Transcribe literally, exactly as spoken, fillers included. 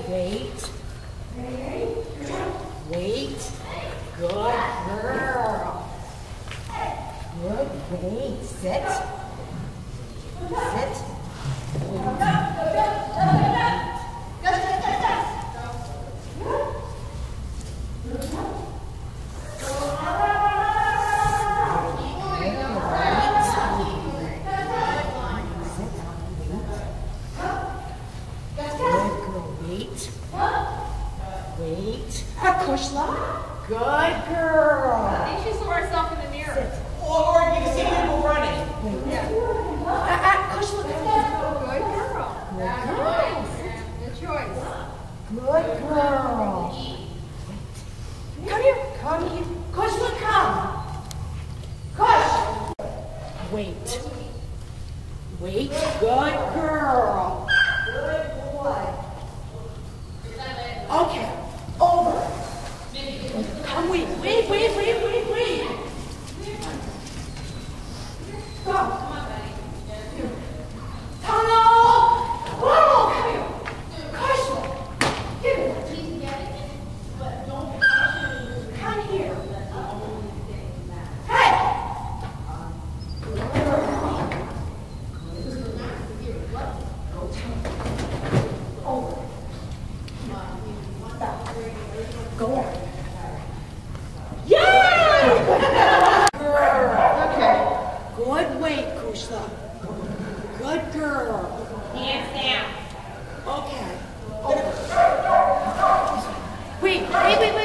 Wait. Wait. Good girl. Good. Wait. Sit. Sit. Wait. Cushla. Good girl. I think she saw herself in the mirror. Sit. Or, or you can see people running. Wait. Yeah. Uh, uh, Cushla. Good girl. Good That's girl. right. Good choice. Good girl. Wait. Come here. Come here. Cushla, come. Cush. Wait. Wait. Good girl. Good boy. Okay. Over. Come, wait, wait, wait, wait, wait, wait. Go. Come on, buddy. Tunnel. Whoa, come here. Cushla. Give it. Come here. Hey. Over. Go on. Yeah! Okay. Good weight, Cushla. Good girl. Hands down. Okay. Over. Wait, wait, wait, wait.